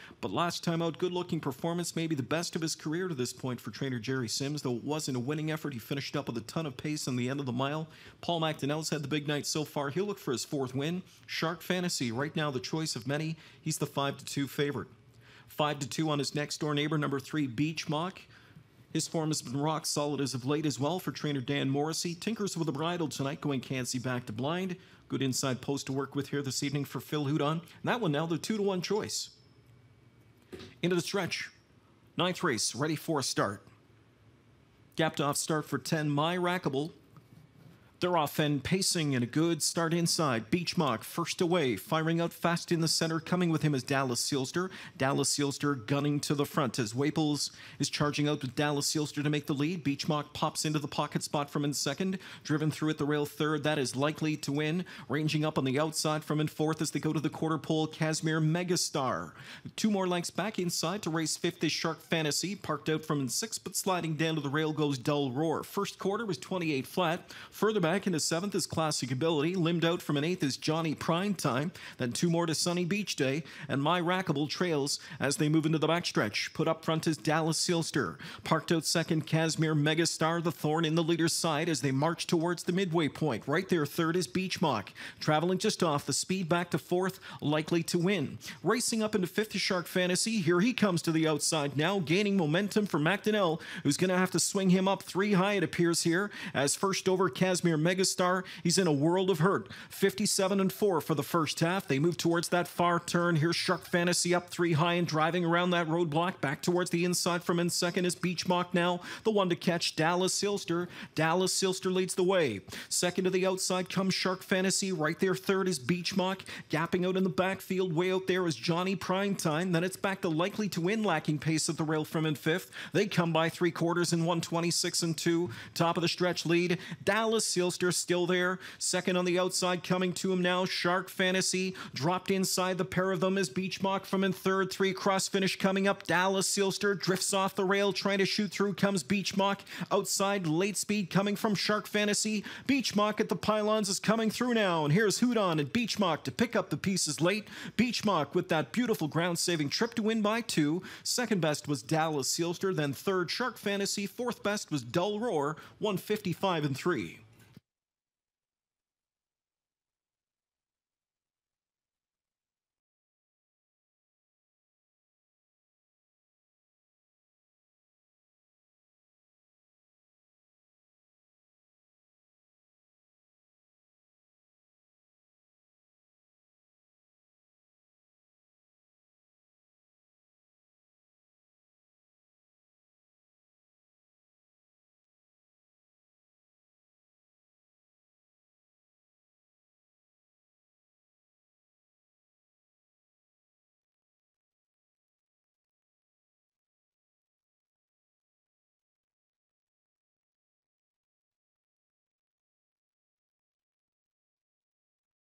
But last time out, good-looking performance, maybe the best of his career to this point for trainer Jerry Sims. Though it wasn't a winning effort, he finished up with a ton of pace on the end of the mile. Paul McDonnell's had the big night so far. He'll look for his fourth win. Shark Fantasy, right now the choice of many. He's the 5-2 favorite. 5-2 on his next door neighbor, number 3, Beach Mock. His form has been rock solid as of late as well for trainer Dan Morrissey. Tinkers with a bridle tonight, going Cancy back to blind. Good inside post to work with here this evening for Phil Hudon. And that one now the 2-1 choice. Into the stretch. 9th race, ready for a start. Gapped off start for 10, My Rackable. They're off and pacing and a good start inside. Beach Mock first away, firing out fast in the center. Coming with him is Dallas Sealster. Dallas Sealster gunning to the front as Waples is charging out with Dallas Sealster to make the lead. Beach Mock pops into the pocket spot from in second. Driven through at the rail third. That is likely to win. Ranging up on the outside from in fourth as they go to the quarter pole. Casimir Megastar. 2 more lengths back inside to race fifth is Shark Fantasy. Parked out from in sixth, but sliding down to the rail goes Dull Roar. First quarter was 28 flat. Further back into 7th is Classic Ability. Limbed out from an 8th is Johnny Prime Time. Then 2 more to Sunny Beach Day. And My Rackable trails as they move into the backstretch. Put up front is Dallas Sealster. Parked out second, Casimir Megastar. The Thorn in the leader's side as they march towards the midway point. Right there, third is Beach Mock. Traveling just off the speed back to 4th. Likely to win. Racing up into 5th is Shark Fantasy. Here he comes to the outside now. Gaining momentum for McDonnell, who's going to have to swing him up 3 high, it appears here. As first over, Casimir Megastar. He's in a world of hurt. 57-4 for the first half. They move towards that far turn. Here's Shark Fantasy up 3 high and driving around that roadblock. Back towards the inside from in second is Beach Mock now. The one to catch, Dallas Sealster. Dallas Sealster leads the way. Second to the outside comes Shark Fantasy. Right there, third is Beach Mock. Gapping out in the backfield. Way out there is Johnny Prime Time. Then it's back to Likely to Win, lacking pace at the rail from in fifth. They come by 3 quarters in 1:26-2. Top of the stretch lead. Dallas Sealster still there. Second on the outside coming to him now. Shark Fantasy dropped inside the pair of them as Beach Mock from in third. 3 cross finish coming up. Dallas Sealster drifts off the rail trying to shoot through. Comes Beach Mock outside. Late speed coming from Shark Fantasy. Beach Mock at the pylons is coming through now. And here's Hudon and Beach Mock to pick up the pieces late. Beach Mock with that beautiful ground saving trip to win by 2. Second best was Dallas Sealster. Then third Shark Fantasy. Fourth best was Dull Roar. 155-3.